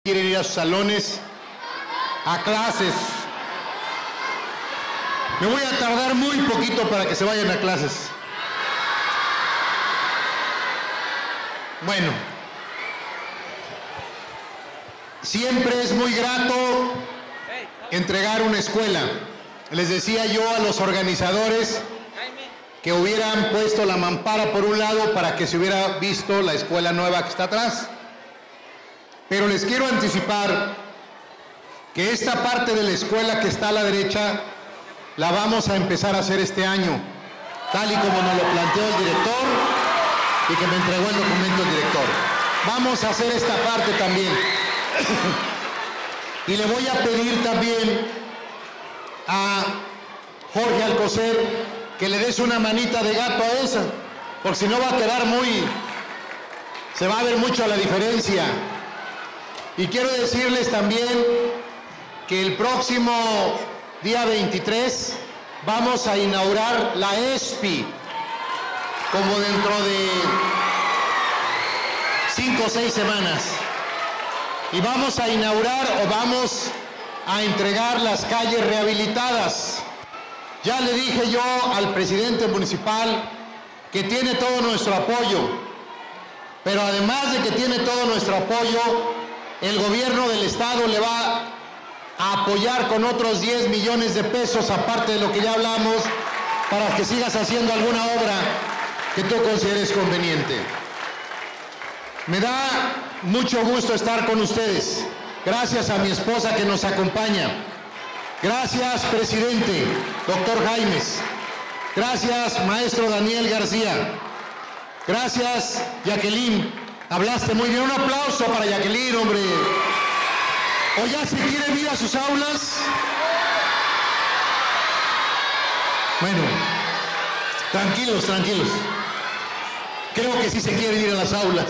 quieren ir a sus salones, a clases. Me voy a tardar muy poquito para que se vayan a clases. Bueno, siempre es muy grato entregar una escuela. Les decía yo a los organizadores que hubieran puesto la mampara por un lado para que se hubiera visto la escuela nueva que está atrás. Pero les quiero anticipar que esta parte de la escuela que está a la derecha la vamos a empezar a hacer este año, tal y como nos lo planteó el director y que me entregó el documento el director. Vamos a hacer esta parte también. Y le voy a pedir también a Jorge Alcocer que le des una manita de gato a esa, porque si no va a quedar se va a ver mucho la diferencia. Y quiero decirles también que el próximo día 23 vamos a inaugurar la ESPI, como dentro de 5 o 6 semanas. Y vamos a inaugurar o vamos a entregar las calles rehabilitadas. Ya le dije yo al presidente municipal que tiene todo nuestro apoyo, pero además de que tiene todo nuestro apoyo, el gobierno del estado le va a apoyar con otros 10 millones de pesos, aparte de lo que ya hablamos, para que sigas haciendo alguna obra que tú consideres conveniente. Me da mucho gusto estar con ustedes. Gracias a mi esposa que nos acompaña. Gracias, presidente, doctor Jaimes. Gracias, maestro Daniel García. Gracias, Jacqueline. Hablaste muy bien. Un aplauso para Jacqueline, hombre. ¿O ya se quieren ir a sus aulas? Bueno, tranquilos, tranquilos. Creo que sí se quieren ir a las aulas.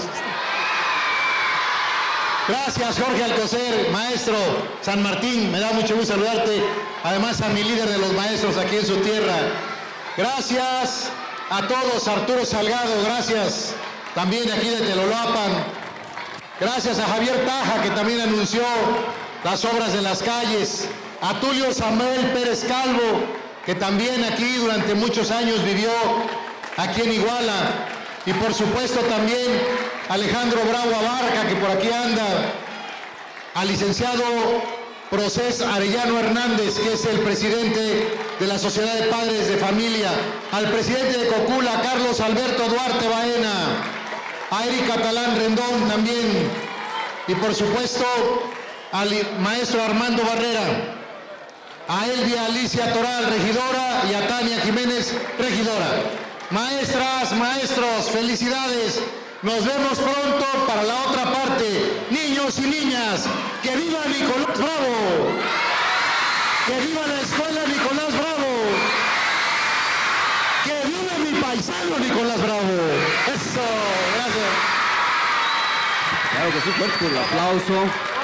Gracias, Jorge Alcocer, maestro San Martín. Me da mucho gusto saludarte. Además, a mi líder de los maestros aquí en su tierra. Gracias a todos, Arturo Salgado, gracias. También aquí de Telolapan. Gracias a Javier Taja, que también anunció las obras de las calles. A Tulio Samuel Pérez Calvo, que también aquí durante muchos años vivió aquí en Iguala. Y por supuesto también a Alejandro Bravo Abarca, que por aquí anda. Al licenciado Procés Arellano Hernández, que es el presidente de la Sociedad de Padres de Familia. Al presidente de Cocula, Carlos Alberto Duarte Baena. A Erika Talán Rendón también, y por supuesto al maestro Armando Barrera, a Elvia Alicia Toral, regidora, y a Tania Jiménez, regidora. Maestras, maestros, felicidades. Nos vemos pronto para la otra parte. Niños y niñas, ¡que viva Nicolás Bravo! ¡Que viva la escuela Nicolás Bravo! ¡Que viva mi paisano Nicolás Bravo! ¡Eso! Gracias. Claro que sí, fuerte el aplauso.